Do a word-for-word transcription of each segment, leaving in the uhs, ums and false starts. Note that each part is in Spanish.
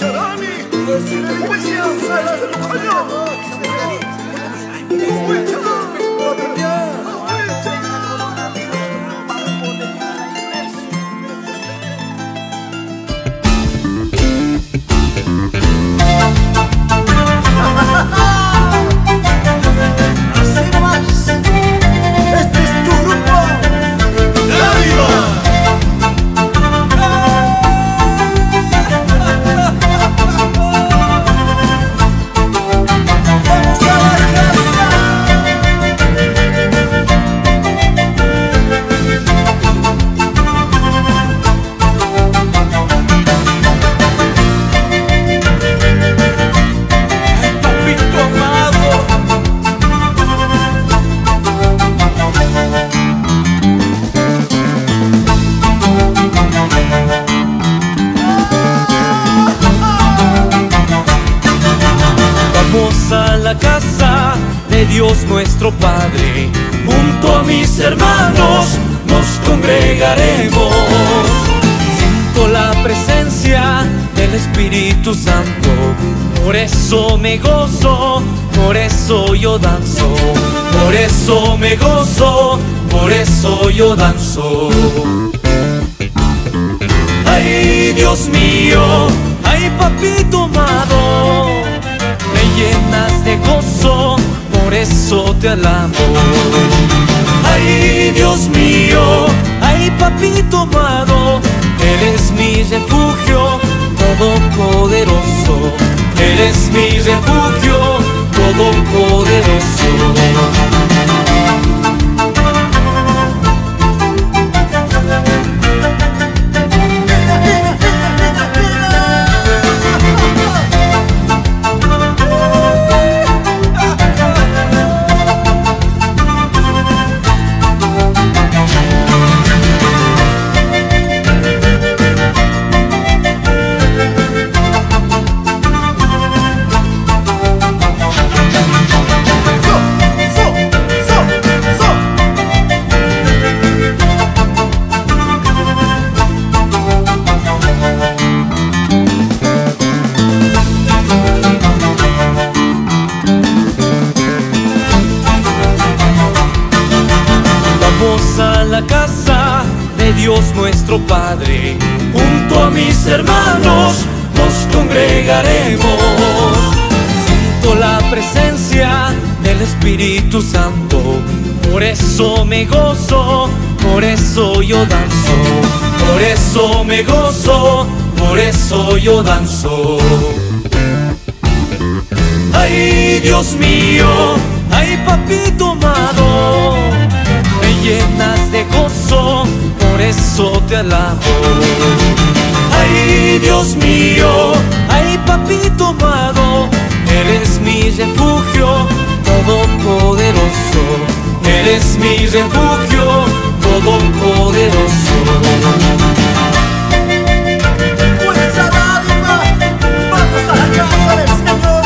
A la casa de Dios nuestro Padre, junto a mis hermanos nos congregaremos. Siento la presencia del Espíritu Santo, por eso me gozo, por eso yo danzo, por eso me gozo, por eso yo danzo. Ay, Dios mío, ay, papito amado, me llenas de gozo, por eso te alabo. Ay, Dios mío, ay, papito amado, eres mi refugio todopoderoso, eres mi refugio todopoderoso. A la casa de Dios nuestro Padre, junto a mis hermanos nos congregaremos. Siento la presencia del Espíritu Santo, por eso me gozo, por eso yo danzo, por eso me gozo, por eso yo danzo. Ay, Dios mío, ay, papito amado, me llenas de gozo, por eso te alabo. Ay, Dios mío, ay, papito amado, eres mi refugio todopoderoso, eres mi refugio todopoderoso. Pues a dádiva, vamos a la casa del Señor.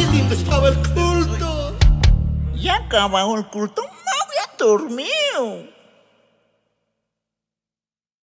Acabó el culto, me voy a dormir.